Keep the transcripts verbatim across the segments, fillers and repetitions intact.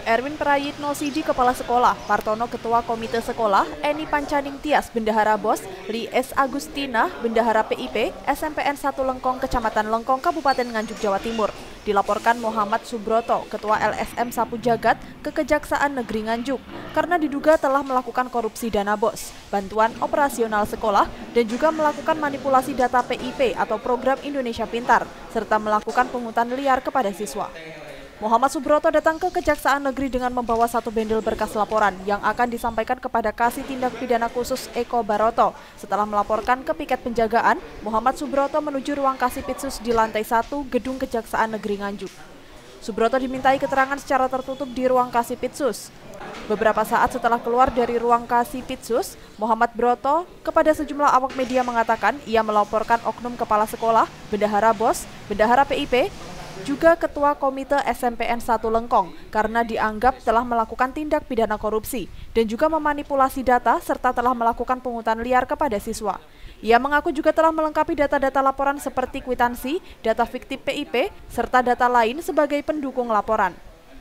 Erwin Prayitno Sidi Kepala Sekolah, Partono Ketua Komite Sekolah, Eni Pancaning Tias Bendahara Bos, Li S. Agustina Bendahara P I P, S M P N satu Lengkong, Kecamatan Lengkong, Kabupaten Nganjuk, Jawa Timur. Dilaporkan Muhammad Subroto, Ketua L S M Sapu Jagat, ke Kejaksaan Negeri Nganjuk karena diduga telah melakukan korupsi dana bos, bantuan operasional sekolah, dan juga melakukan manipulasi data P I P atau Program Indonesia Pintar, serta melakukan pungutan liar kepada siswa. Muhammad Subroto datang ke Kejaksaan Negeri dengan membawa satu bendel berkas laporan yang akan disampaikan kepada Kasih Tindak Pidana Khusus Eko Baroto. Setelah melaporkan ke piket penjagaan, Muhammad Subroto menuju ruang Kasipitsus di lantai satu Gedung Kejaksaan Negeri Nganjuk. Subroto dimintai keterangan secara tertutup di ruang Kasipitsus. Beberapa saat setelah keluar dari ruang Kasipitsus, Muhammad Broto kepada sejumlah awak media mengatakan ia melaporkan oknum kepala sekolah, bendahara bos, bendahara P I P, juga Ketua Komite S M P N satu Lengkong karena dianggap telah melakukan tindak pidana korupsi dan juga memanipulasi data serta telah melakukan pungutan liar kepada siswa. Ia mengaku juga telah melengkapi data-data laporan seperti kwitansi, data fiktif P I P, serta data lain sebagai pendukung laporan.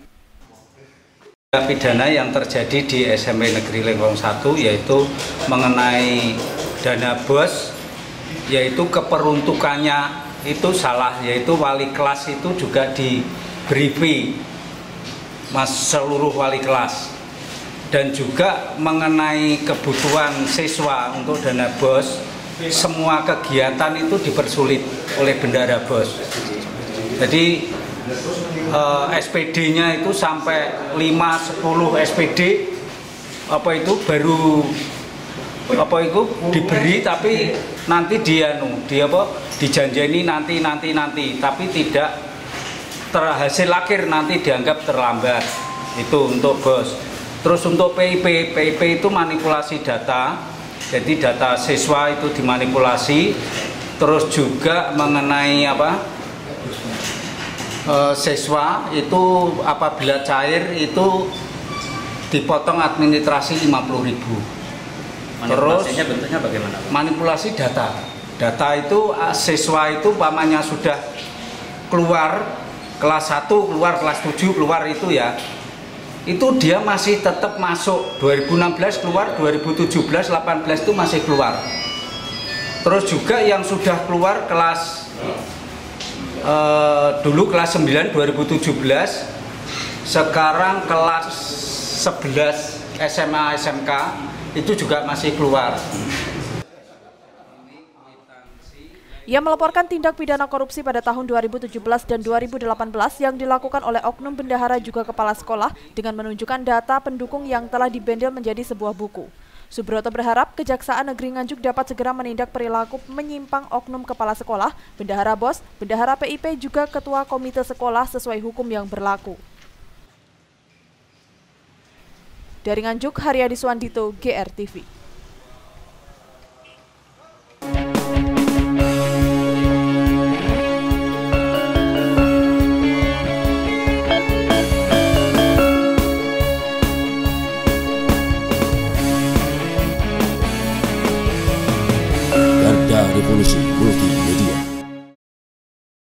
Pidana yang terjadi di S M P Negeri Lengkong satu yaitu mengenai dana bos, yaitu keperuntukannya itu salah, yaitu wali kelas itu juga diberi fee mas seluruh wali kelas, dan juga mengenai kebutuhan siswa untuk dana bos, semua kegiatan itu dipersulit oleh bendahara bos. Jadi eh, S P D-nya itu sampai lima sepuluh S P D apa itu baru apa itu diberi, tapi nanti dia nu dia apa dijanjeni nanti nanti nanti tapi tidak terhasil akhir, nanti dianggap terlambat. Itu untuk bos. Terus untuk P I P, P I P itu manipulasi data, jadi data siswa itu dimanipulasi. Terus juga mengenai apa e, siswa itu apabila cair itu dipotong administrasi lima puluh ribu. Manipulasinya bentuknya bagaimana? Manipulasi data. Data itu siswa itu pamannya sudah keluar kelas satu, keluar kelas tujuh, keluar itu ya. Itu dia masih tetap masuk. dua ribu enam belas keluar, dua ribu tujuh belas, delapan belas itu masih keluar. Terus juga yang sudah keluar kelas eh, dulu kelas sembilan dua ribu tujuh belas, sekarang kelas sebelas S M A S M K itu juga masih keluar. Ia melaporkan tindak pidana korupsi pada tahun dua ribu tujuh belas dan dua ribu delapan belas yang dilakukan oleh oknum bendahara juga kepala sekolah dengan menunjukkan data pendukung yang telah dibendel menjadi sebuah buku. Subroto berharap Kejaksaan Negeri Nganjuk dapat segera menindak perilaku menyimpang oknum kepala sekolah, bendahara bos, bendahara P I P, juga Ketua Komite Sekolah sesuai hukum yang berlaku. Dari Nganjuk, Haryadi Suwandito, G R T V.